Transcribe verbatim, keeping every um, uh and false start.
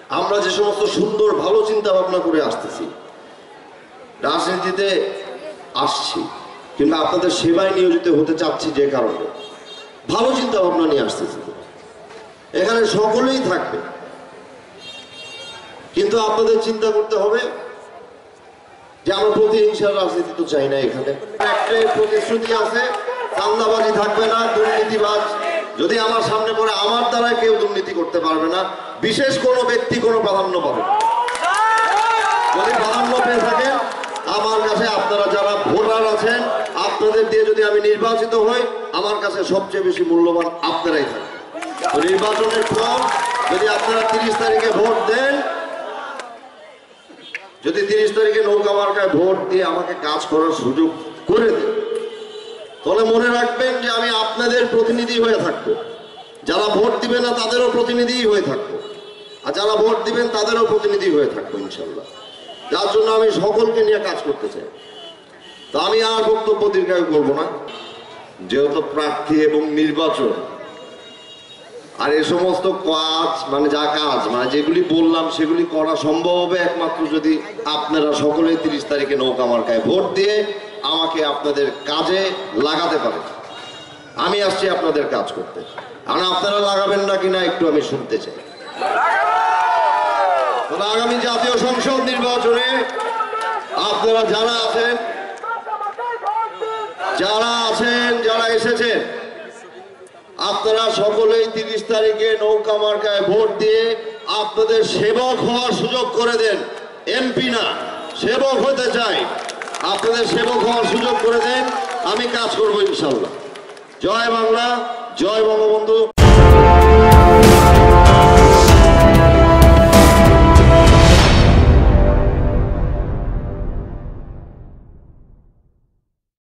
আমরা যে সমস্ত সুন্দর ভালো চিন্তা ভাবনা করে আসতেছি, রাজনীতিতে আসছি কিংবা আপনাদের সেবায় নিয়োজিত হতে চাচ্ছি, যে কারণে ভালো চিন্তা ভাবনা নিয়ে আসতেছি, এখানে সকলেই থাকবে। কিন্তু আপনাদের চিন্তা করতে হবে যে আমরা প্রতিহিংসার রাজনীতি তো চাই না। এখানে একটাই প্রতিশ্রুতি আছে, চাঁদাবাজি থাকবে না, দুর্নীতিবাজ যদি আমার সামনে পড়ে আমার দ্বারা কেউ দুর্নীতি করতে পারবে না, বিশেষ কোনো ব্যক্তি কোনো প্রাধান্য পাবে না। যদি প্রাধান্য পেয়ে থাকেন আমার কাছে, আপনারা যারা ভোটার আছেন আপনাদের দিয়ে যদি আমি নির্বাচিত হই, আমার কাছে সবচেয়ে বেশি মূল্যবান আপনারাই থাকবেন। তো নির্বাচনের পর যদি আপনারা তিরিশ তারিখে ভোট দেন, যদি তিরিশ তারিখে নৌকা মার্কায় ভোট দিয়ে আমাকে কাজ করার সুযোগ করে দেন, তাহলে মনে রাখবেন যে আমি আপনাদের প্রতিনিধি হয়ে থাকবো। যারা ভোট দিবে না তাদেরও প্রতিনিধি হয়ে থাকবো, আর যারা ভোট দিবেন তাদেরও প্রতিনিধি হয়ে থাকবো ইনশাল্লাহ। যার জন্য আমি সকলকে নিয়ে কাজ করতে চাই। তো আমি আর বক্তব্য দীর্ঘায়ু করবো না, যেহেতু প্রার্থী এবং নির্বাচন আর এ সমস্ত কাজ মানে যা কাজ মানে যেগুলি বললাম সেগুলি করা সম্ভব হবে একমাত্র যদি আপনারা সকলে তিরিশ তারিখে নৌকা মার্কায় ভোট দিয়ে আমাকে আপনাদের কাজে লাগাতে পারেন। আমি আসছি আপনাদের কাজ করতে, আর আপনারা লাগাবেন না কিনা একটু আমি শুনতে চাই। আগামী জাতীয় সংসদ নির্বাচনে আপনারা যারা আছেন যারা আছেন যারা এসেছেন আপনারা সকলেই তিরিশ তারিখে নৌকা মার্কায় ভোট দিয়ে আপনাদের সেবক হওয়ার সুযোগ করে দেন। এমপি না, সেবক হতে চাই, আপনাদের সেবক হওয়ার সুযোগ করে দেন। আমি কাজ করবো ইনশাল্লাহ। জয় বাংলা, জয় বঙ্গবন্ধু।